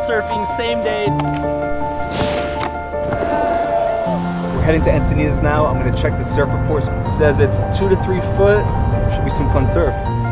surfing, same day. We're heading to Encinitas now. I'm gonna check the surf report. It says it's 2 to 3 foot. Should be some fun surf.